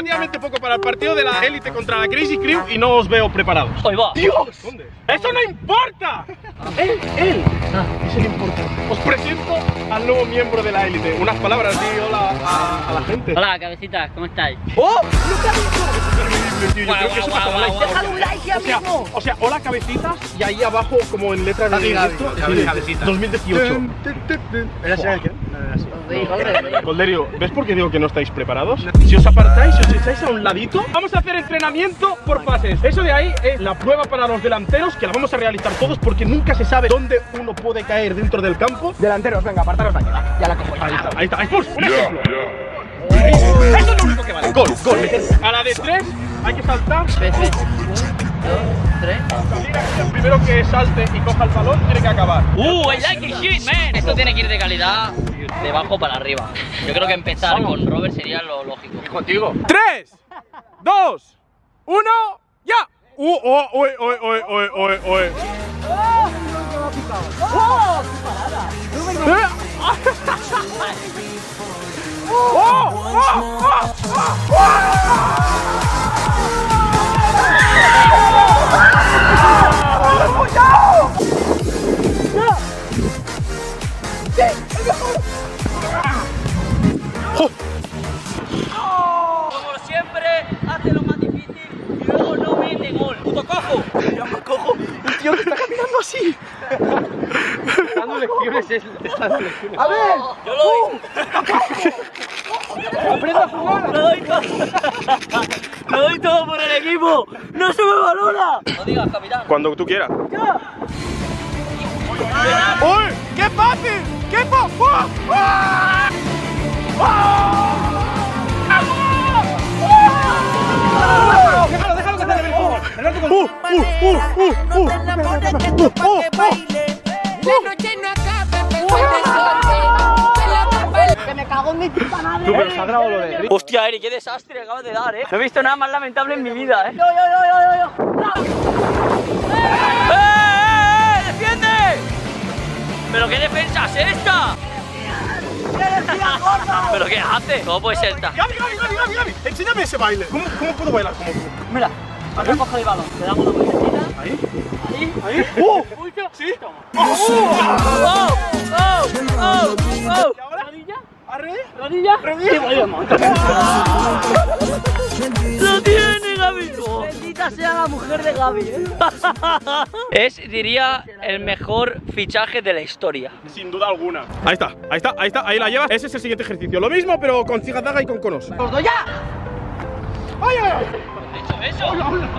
relativamente poco para el partido de la élite contra la Crazy Crew y no os veo preparados. ¡Ahí va! ¡Dios! ¿Dónde? ¡Eso no importa! Él es el importante. Os presento al nuevo miembro de la élite. Unas palabras, di hola a la gente. Hola, cabecitas, ¿cómo estáis? ¡Oh! ¡Lo que ha dicho! Tío, yo creo que eso es para like. ¡Déjale un like ya mismo! O sea, hola cabecitas y ahí abajo como en letras de esto, cabecitas. 2018. ¿Era así el qué? No era así. Colderio, ¿ves por qué digo que no estáis preparados? Si os apartáis, si os echáis a un ladito, vamos a hacer entrenamiento por fases. Eso de ahí es la prueba para los delanteros, que la vamos a realizar todos porque nunca se sabe dónde uno puede caer dentro del campo. Delanteros, venga, apartaros de aquí. Ya la cojo. Ahí está. ¡Expulso! ¡Un ejemplo! Eso es lo único que vale. Gol. A la de 3 hay que saltar. 1, 2, 3. El primero que salte y coja el balón tiene que acabar. I like it shit, man. Esto tiene que ir de calidad de abajo para arriba. Yo creo que empezar con Robert sería lo lógico. Y contigo. 3, 2, 1, ya. Como siempre, hace lo más difícil y luego no mete gol. ¡Puto cojo! Ya me cojo un tío que está caminando así. Dando lecciones, está dando lecciones. ¡A ver! Yo lo doy. ¡Aprenda a jugar! Lo doy todo. Lo doy todo por el equipo. ¡No se me valora! No digas, capitán. Cuando tú quieras. ¡Uy! ¡Qué fácil! ¡Qué fácil! Déjalo que se le ve el fútbol. Que me cago en mi puta madre. Tú, pero se ha grabado lo de Rick. Hostia, Eric, qué desastre acabas de dar, No he visto nada más lamentable en mi vida, Yo. ¡Defiende! ¿Pero qué defensa es esta? ¿Pero qué hace? ¿Cómo puede ser esta? Gaby, enséñame ese baile. ¿Cómo puedo bailar como tú? Mira, acá cojo el balón, le damos una vueltecita. Ahí. Ahí. ¿Sí? ¡Oh! ¿Y ahora? ¿Rodilla? ¿Arre? ¿Rodilla? ¡Lo tiene, Gaby! Bendita sea la mujer de Gaby, Es, diría, el mejor fichaje de la historia. Sin duda alguna. Ahí está, ahí la llevas. Ese es el siguiente ejercicio. Lo mismo, pero con cigadaga y con conos. ¡Os doy ya! ¡Ay! ¿Eso?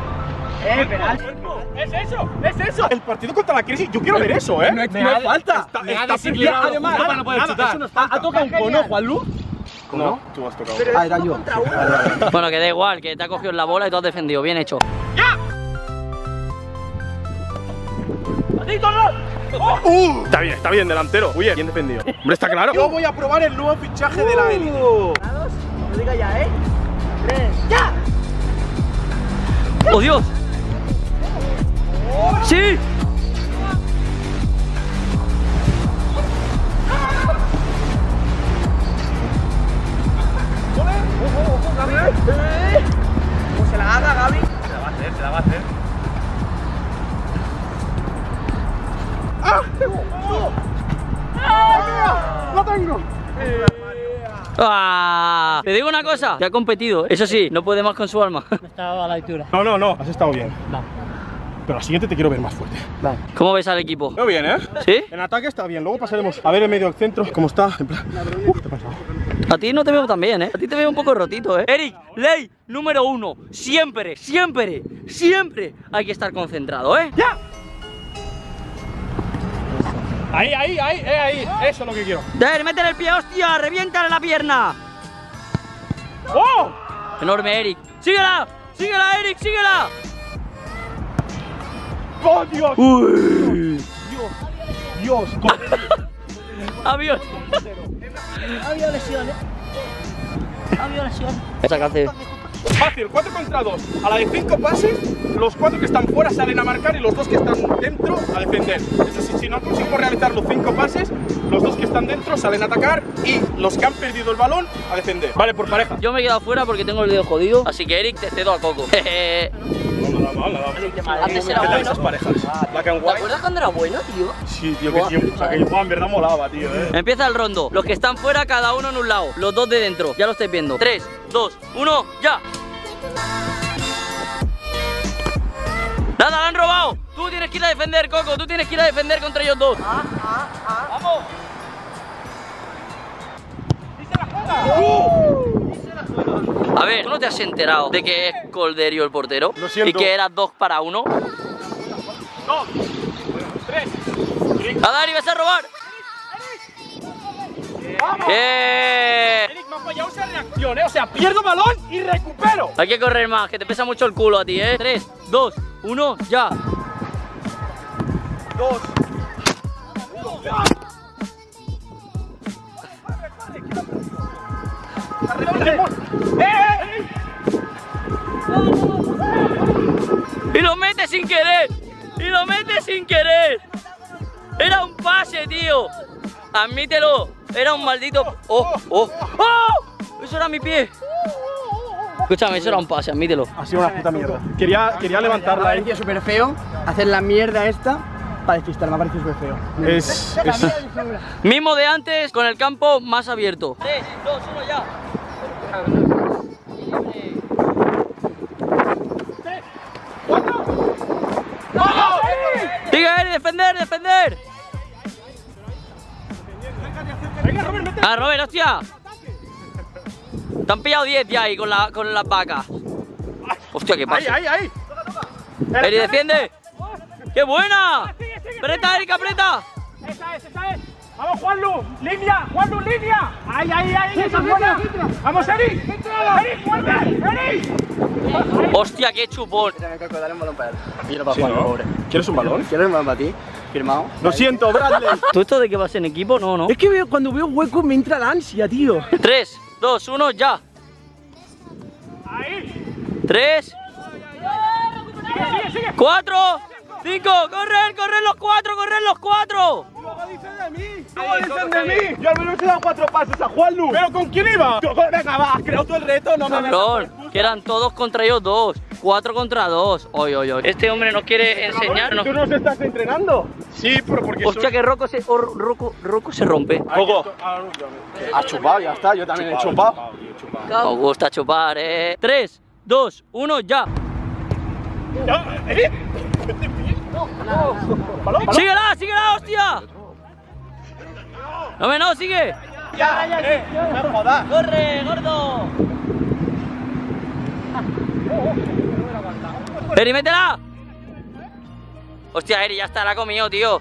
¡Es eso! El partido contra la crisis, yo quiero ver eso, ¿eh? No hay falta. Está siquiera. Además, no puede chutar. ¿Ha tocado un cono, Juanlu? No, tú has tocado. Ah, era yo. Bueno, que da igual, que te ha cogido la bola y tú has defendido. Bien hecho. ¡Ya! Está bien, delantero. Muy bien defendido. Hombre, está claro. Yo voy a probar el nuevo fichaje de la élite. Lo diga ya, 3, ¡ya! ¡Oh, Dios! ¡Sí! Pues se la haga, Gaby. Se la va a hacer. ¡Lo tengo! ¡Ah! Te digo una cosa, que ha competido. Eso sí, no puede más con su alma. Estaba a la altura. No, has estado bien. Pero la siguiente te quiero ver más fuerte. ¿Cómo ves al equipo? Veo bien, ¿eh? ¿Sí? En ataque está bien, luego pasaremos a ver el medio del centro, cómo está, en plan... ¿qué te ha pasado? A ti no te veo tan bien, A ti te veo un poco rotito, Eric, ley número 1. Siempre hay que estar concentrado, ¡Ya! Ahí, eso es lo que quiero. Dale, métele el pie, hostia, reviéntale la pierna. ¡Oh! Enorme, Eric. ¡Síguela, Eric, síguela! ¡Oh, Dios! ¡Uy! Dios, Avión. Ha habido lesiones. Esa que hace. Fácil, 4 contra 2. A la de 5 pases, los 4 que están fuera salen a marcar y los 2 que están dentro a defender. Eso sí, si no conseguimos realizar los 5 pases, los 2 que están dentro salen a atacar y los que han perdido el balón a defender. Vale, por pareja. Yo me he quedado fuera porque tengo el dedo jodido, así que Eric, te cedo a Coco. Nada mal. Antes era ¿Qué tal bueno. esas parejas? Black and ¿Te white. acuerdas cuando era bueno, tío? Sí, tío, que sí. O sea, que el juego en verdad molaba, tío, Empieza el rondo. Los que están fuera, cada uno en un lado. Los 2 de dentro. Ya lo estáis viendo. 3, 2, 1, ya. Nada, la han robado. Tú tienes que ir a defender, Coco. Tú tienes que ir a defender contra ellos 2. ¡Vamos! A ver, ¿tú no te has enterado de que es Colderio el portero? Lo siento. Y que era 2 para 1. 2, 3. ¡A Dani, vas a robar! Eric, me ha fallado esa reacción, O sea, pierdo balón y recupero. Hay que correr más, que te pesa mucho el culo a ti, 3, 2, 1, ya. 2. Y lo mete sin querer. Y lo mete sin querer. Era un pase, tío. Admítelo. Era un maldito... ¡Oh! Eso era mi pie. Escúchame, eso era un pase, admítelo. Ha sido una puta mierda. Quería levantarla ahí. Es súper feo hacer la mierda esta para despistar, me ha parecido súper feo. Es... Mismo de antes, con el campo más abierto. 3, 2, 1, ya. Sigue, defender, defender. Venga, Robert, métete. Ah, Robert, hostia. Te han pillado 10 ya ahí con las vacas. Hostia, qué pasa. Ahí. Eri, defiende. ¡Qué buena! ¡Aprieta, Eric, aprieta! Esa es. Vamos, Juanlu, línea. Ahí, esa es buena. Vamos, Eric. Eric, fuerte. Eric. Hostia, qué chupón. Dale un balón para él. Quiero Sí, ¿no? ¿Quieres un balón? Quiero un balón para ti. Firmado. Lo siento, Bradley. ¿Tú esto de que vas en equipo? No, no. Es que cuando veo hueco me entra la ansia, tío. 3, 2, 1, ya. Ahí. 3, Sigue. 4, 5, corren los 4. Luego dicen de mí. Yo al menos he dado 4 pases a Juanlu. ¿Pero con quién iba? Venga, va, has creado tú el reto, no me Cabrón, que eran todos contra ellos 2. 4 contra 2. Oy. Este hombre nos quiere enseñar. ¿Tú nos estás entrenando? Sí, pero porque Hostia, que Rocco se rompe. Coco. Has chupado, ya está, yo también he chupado. Nos gusta chupar, 3, 2, 1, ya. Eric. ¿Balón? Síguela, hostia. No, sigue. Ya, jodas. Corre, gordo. Eri, métela. Hostia, Eri, ya está, la ha comido, tío.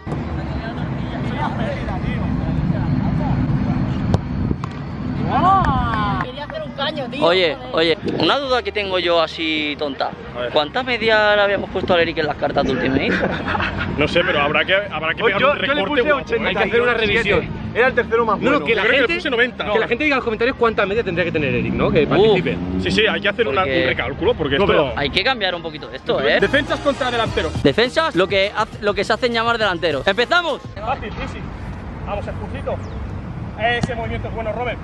Quería hacer un caño, tío. Oye, una duda que tengo yo así tonta. ¿Cuántas medias le habíamos puesto a Eric en las cartas de Ultimate? No sé, pero habrá que pegar un recorte. Yo le puse 80, hay que hacer una revisión. Era el tercero más bueno. No, que la Yo creo gente, que le puse 90. que la gente diga en los comentarios cuántas medias tendría que tener Eric, ¿no? Que participe. Sí, hay que hacer un recálculo porque esto... Hay que cambiar un poquito esto, Defensas contra delanteros. Defensas, lo que se hacen llamar delanteros. ¡Empezamos! Fácil, sí. Vamos, expulsito. Ese movimiento es bueno, Robert.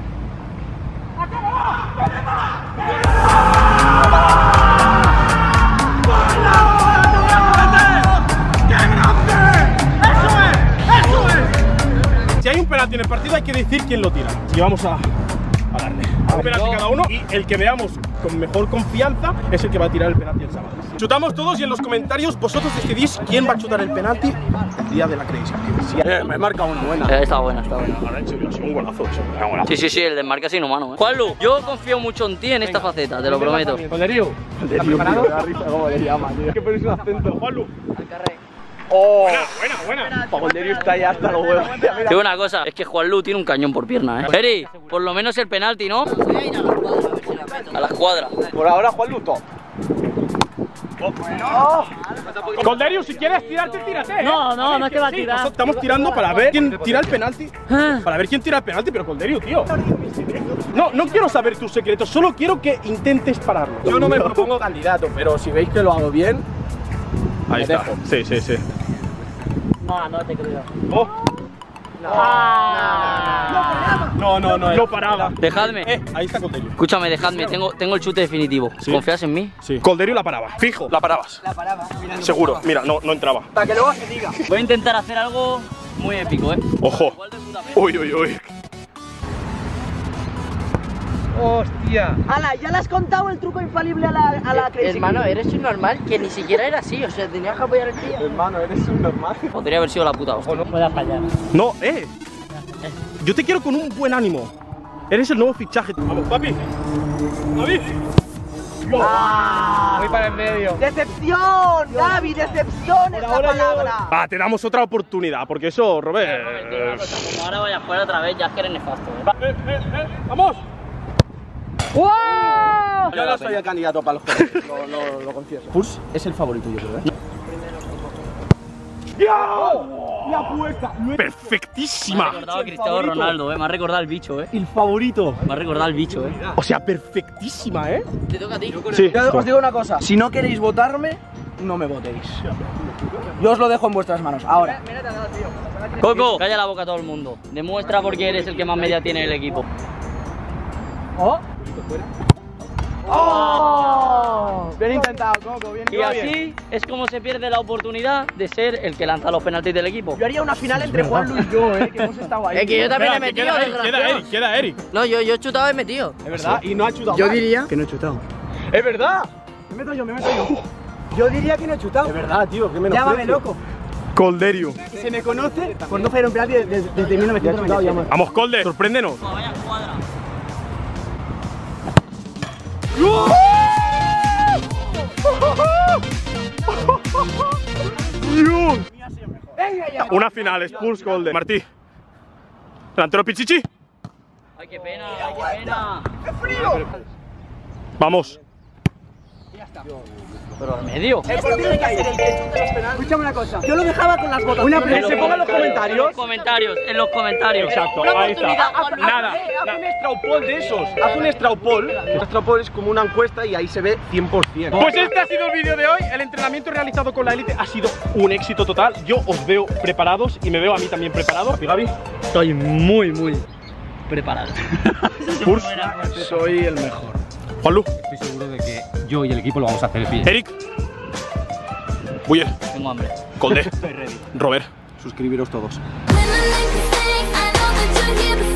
Si hay un penalti en el partido hay que decir quién lo tira. Y vamos a darle. Un penalti cada uno y el que veamos con mejor confianza es el que va a tirar el penalti el sábado. Chutamos todos y en los comentarios vosotros decidís quién va a chutar el penalti el día de la Crazy. Me marca una buena. Está buena. Ahora en serio, ha sido un golazo eso. Sí, el desmarque es inhumano. Juanlu, yo confío mucho en ti en esta faceta, te lo prometo. Colderio. ¿Estás preparado? Me da risa cómo le llama, tío. Que pones un acento, Juanlu. ¡Oh! Buena. Pagolerio está ya hasta los huevos. Te digo una cosa, es que Juanlu tiene un cañón por pierna, Eri, por lo menos el penalti, ¿no? A la escuadra. Por ahora Juan Luto. Colderio, si quieres tirarte, tírate. ¿eh? No es que va a Sí, tirar. nosotros estamos tirando para ver quién tira el penalti. Para ver quién tira el penalti, pero Colderio, tío. No quiero saber tus secretos, solo quiero que intentes pararlo. Yo no me propongo candidato, pero si veis que lo hago bien, Ahí está. dejo. Sí. No te creo. Oh. No paraba. Dejadme. Ahí está Colderio. Escúchame, dejadme. Tengo el chute definitivo. ¿Sí? ¿Confías en mí? Sí. Colderio la paraba. Fijo, la parabas. la paraba. Mira, Seguro. Mira, no entraba. para que luego se diga. Voy a intentar hacer algo muy épico, ¿eh? Ojo. Igual de puta madre. Uy. ¡Hostia! Ala, ya le has contado el truco infalible a la Crazy. Hermano, eres un normal que ni siquiera era así, o sea, tenías que apoyar el pie. Hermano, eres un normal. Podría haber sido la puta hostia. No puedas fallar. No, yo te quiero con un buen ánimo. Eres el nuevo fichaje. Vamos, papi. David. Voy para el medio. ¡Decepción! ¡Gaby, decepción es la palabra! Va, te damos otra oportunidad, porque eso, Robert. Como ahora vaya fuera otra vez, ya es que eres nefasto, ¿eh? ¡Vamos! Yo no soy el candidato para los juegos, lo confieso. Puls es el favorito, yo creo, ¿eh? ¡La puerta! Me ha Perfectísima. recordado a Cristiano Ronaldo, me ha recordado al bicho, El favorito. Me ha recordado al bicho, O sea, perfectísima, Te toca a ti. Sí. Yo os digo una cosa, si no queréis votarme, no me votéis. Yo os lo dejo en vuestras manos. Ahora. Coco, calla la boca a todo el mundo. Demuestra por qué eres el que más media tiene el equipo. Bien intentado, Coco, bien. Y así es como se pierde la oportunidad de ser el que lanza los penaltis del equipo. Yo haría una final entre Juanlu y yo, que hemos estado ahí. Es que yo también he Espera, que metido, queda Eric, desgraciado. queda Eric. No, yo he chutado y he metido. Es verdad, y no ha chutado. Yo mal. diría que no he chutado. Es verdad. Me meto yo. Yo diría que no he chutado. Es verdad, tío, que me llámame loco. Colderio. Se me conoce por no fallar un penalti desde 1997. Vamos, Colde, sorpréndenos. Vaya cuadra. Dios. Una final, Spurs Colde. Martí. Delantero Pichichi. Ay, qué pena, qué pena. Vamos. Pero al medio. Escúchame una cosa. Yo lo dejaba con las votaciones. Que se pongan los comentarios. En los comentarios. Exacto, ahí está. Nada. Haz un extraupol de esos. Haz un extraupol. El extraupol es como una encuesta y ahí se ve 100%. Pues este ha sido el vídeo de hoy. El entrenamiento realizado con la élite ha sido un éxito total. Yo os veo preparados y me veo a mí también preparado. ¿Y Gaby? Estoy muy preparado. Spurs. Soy el mejor. Juanlu. Estoy seguro de que yo y el equipo lo vamos a hacer bien. Eric. Buyer. Tengo hambre. Colde. Robert. Suscribiros todos. When I make a mistake, I know that you're here.